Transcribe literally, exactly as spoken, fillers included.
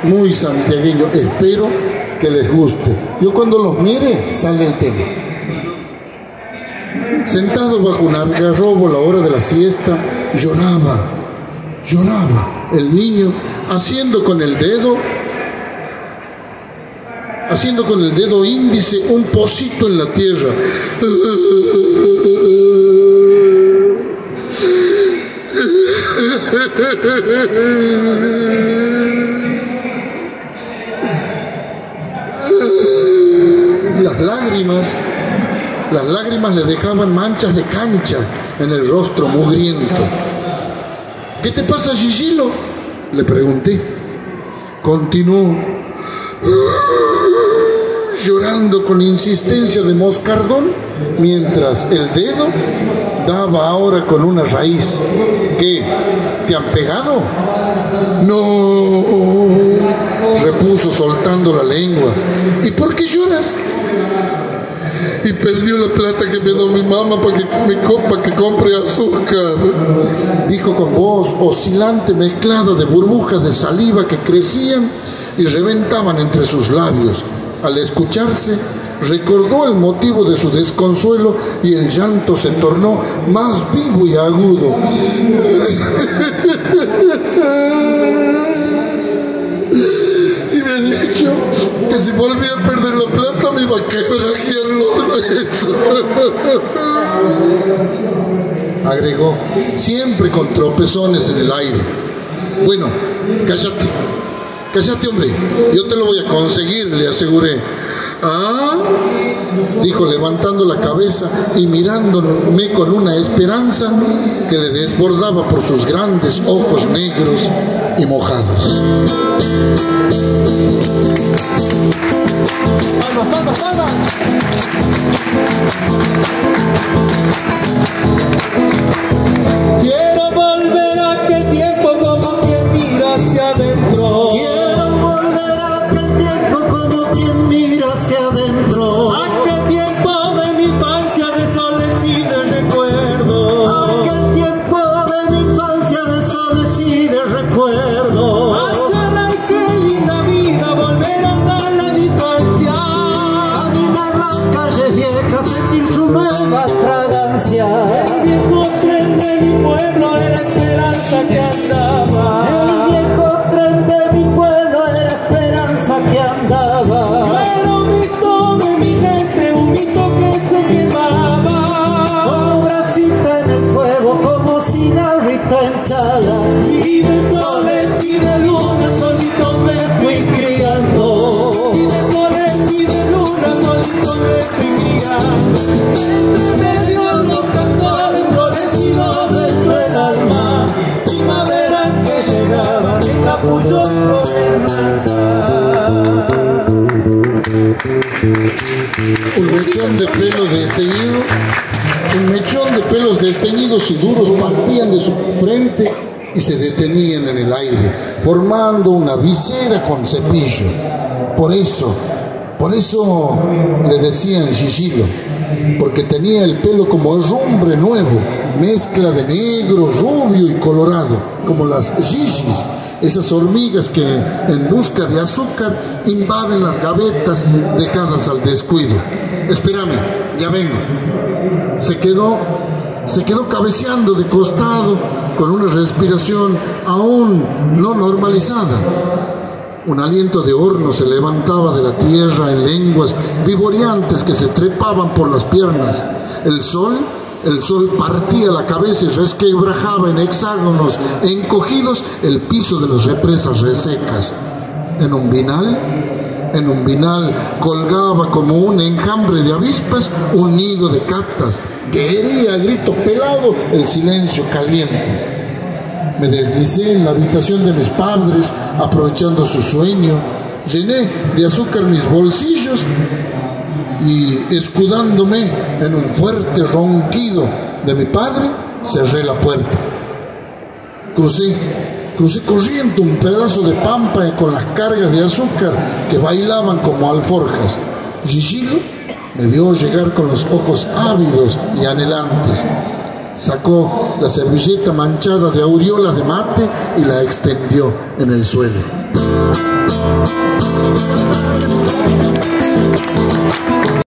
muy santiagueño. Espero que les guste. Yo cuando los mire, sale el tema. Sentado bajo un algarrobo a la hora de la siesta, lloraba, lloraba el niño, haciendo con el dedo, haciendo con el dedo índice un pocito en la tierra. Las lágrimas, las lágrimas le dejaban manchas de cancha en el rostro mugriento. ¿Qué te pasa, Gigilo?, le pregunté. Continuó llorando con insistencia de moscardón, mientras el dedo daba ahora con una raíz. ¿Qué? ¿Te han pegado? No, repuso soltando la lengua. ¿Y por qué lloras? Y perdió la plata que me dio mi mamá para que me para que compre azúcar, dijo con voz oscilante mezclada de burbujas de saliva que crecían y reventaban entre sus labios. Al escucharse, recordó el motivo de su desconsuelo y el llanto se tornó más vivo y agudo. Y me ha dicho que si volvía a perder la plata me iba a quebrajear los huesos. Agregó, siempre con tropezones en el aire. Bueno, cállate, cállate, hombre, yo te lo voy a conseguir, le aseguré. ¿Ah? Dijo levantando la cabeza y mirándome con una esperanza que le desbordaba por sus grandes ojos negros y mojados. ¡Palmas, palmas, palmas! Quiero volver a aquel tiempo como quien mira hacia adentro. Quiero volver a aquel tiempo como quien mira hacia adentro. Aquel tiempo de mi infancia de soles y de recuerdo. Aquel tiempo de mi infancia de soles y de recuerdo. Achala y qué linda vida volver a andar la distancia. Caminar las calles viejas, sentir su nueva fragancia. El viejo tren de mi pueblo era esperanza que andaba. El viejo tren de mi pueblo era esperanza que andaba. Yo era un mito de mi gente, un mito que se quemaba. Como brasita en el fuego, como cigarrito en chala. Y de soles y de luna solito me fui criando. Y de soles y de luna solito me fui criando. Entre medio los cantores florecidos dentro del alma. Primaveras que llegaban en capullo y flores blancas. Un mechón de pelo desteñido, un mechón de pelos desteñidos y duros partían de su frente y se detenían en el aire, formando una visera con cepillo. Por eso, por eso le decían Gigilo, porque tenía el pelo como herrumbre nuevo, mezcla de negro, rubio y colorado, como las gigis, esas hormigas que en busca de azúcar invaden las gavetas dejadas al descuido. Espérame, ya vengo. Se quedó, se quedó cabeceando de costado con una respiración aún no normalizada. Un aliento de horno se levantaba de la tierra en lenguas vivoreantes que se trepaban por las piernas. El sol, el sol partía la cabeza y resquebrajaba en hexágonos encogidos el piso de las represas resecas. En un vinal, en un vinal colgaba como un enjambre de avispas un nido de catas que hería a grito pelado el silencio caliente. Me deslicé en la habitación de mis padres, aprovechando su sueño, llené de azúcar mis bolsillos y, escudándome en un fuerte ronquido de mi padre, cerré la puerta. Crucé, crucé corriendo un pedazo de pampa con las cargas de azúcar que bailaban como alforjas. Gigilo me vio llegar con los ojos ávidos y anhelantes. Sacó la servilleta manchada de aureolas de mate y la extendió en el suelo.